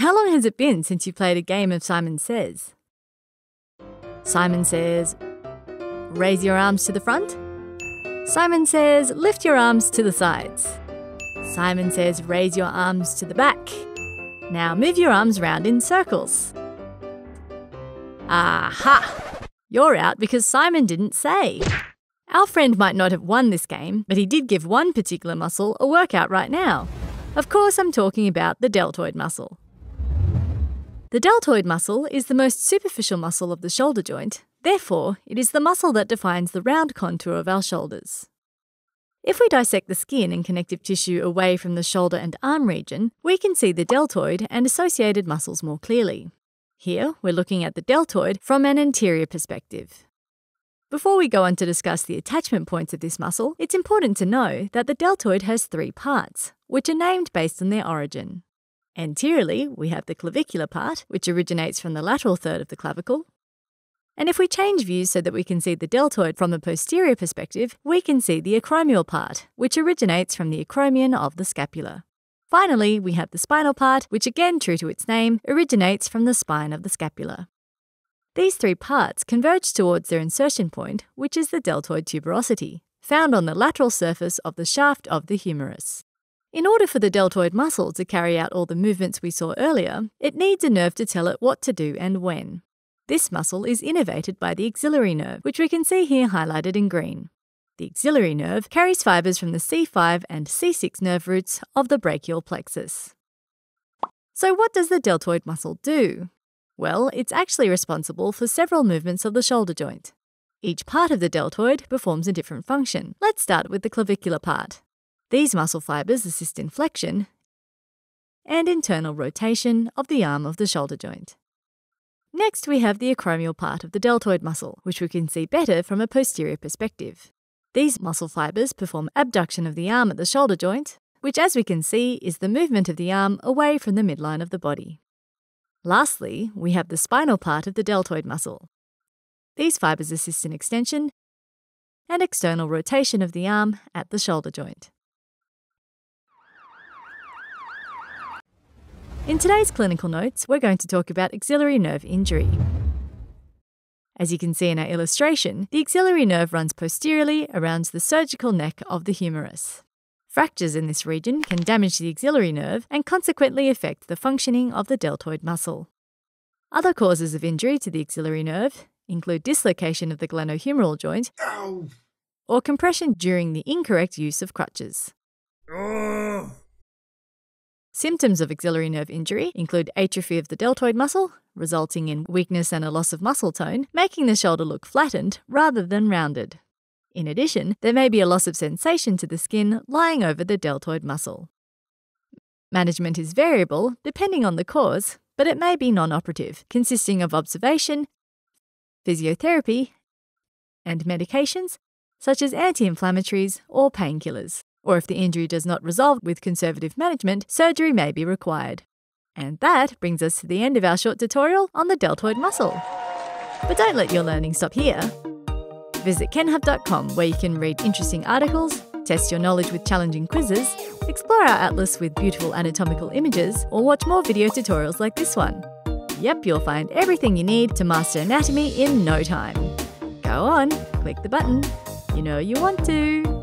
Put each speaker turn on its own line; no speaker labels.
How long has it been since you played a game of Simon Says? Simon says, raise your arms to the front. Simon says, lift your arms to the sides. Simon says, raise your arms to the back. Now move your arms round in circles. Aha! You're out because Simon didn't say. Our friend might not have won this game, but he did give one particular muscle a workout right now. Of course, I'm talking about the deltoid muscle. The deltoid muscle is the most superficial muscle of the shoulder joint. Therefore, it is the muscle that defines the round contour of our shoulders. If we dissect the skin and connective tissue away from the shoulder and arm region, we can see the deltoid and associated muscles more clearly. Here, we're looking at the deltoid from an anterior perspective. Before we go on to discuss the attachment points of this muscle, it's important to know that the deltoid has 3 parts, which are named based on their origin. Anteriorly, we have the clavicular part, which originates from the lateral third of the clavicle. And if we change views so that we can see the deltoid from a posterior perspective, we can see the acromial part, which originates from the acromion of the scapula. Finally, we have the spinal part, which again, true to its name, originates from the spine of the scapula. These 3 parts converge towards their insertion point, which is the deltoid tuberosity, found on the lateral surface of the shaft of the humerus. In order for the deltoid muscle to carry out all the movements we saw earlier, it needs a nerve to tell it what to do and when. This muscle is innervated by the axillary nerve, which we can see here highlighted in green. The axillary nerve carries fibres from the C5 and C6 nerve roots of the brachial plexus. So what does the deltoid muscle do? Well, it's actually responsible for several movements of the shoulder joint. Each part of the deltoid performs a different function. Let's start with the clavicular part. These muscle fibres assist in flexion and internal rotation of the arm of the shoulder joint. Next, we have the acromial part of the deltoid muscle, which we can see better from a posterior perspective. These muscle fibres perform abduction of the arm at the shoulder joint, which, as we can see, is the movement of the arm away from the midline of the body. Lastly, we have the spinal part of the deltoid muscle. These fibres assist in extension and external rotation of the arm at the shoulder joint. In today's clinical notes, we're going to talk about axillary nerve injury. As you can see in our illustration, the axillary nerve runs posteriorly around the surgical neck of the humerus. Fractures in this region can damage the axillary nerve and consequently affect the functioning of the deltoid muscle. Other causes of injury to the axillary nerve include dislocation of the glenohumeral joint or compression during the incorrect use of crutches. Symptoms of axillary nerve injury include atrophy of the deltoid muscle, resulting in weakness and a loss of muscle tone, making the shoulder look flattened rather than rounded. In addition, there may be a loss of sensation to the skin lying over the deltoid muscle. Management is variable depending on the cause, but it may be non-operative, consisting of observation, physiotherapy, and medications such as anti-inflammatories or painkillers. Or if the injury does not resolve with conservative management, surgery may be required. And that brings us to the end of our short tutorial on the deltoid muscle. But don't let your learning stop here. Visit kenhub.com where you can read interesting articles, test your knowledge with challenging quizzes, explore our atlas with beautiful anatomical images, or watch more video tutorials like this one. Yep, you'll find everything you need to master anatomy in no time. Go on, click the button. You know you want to.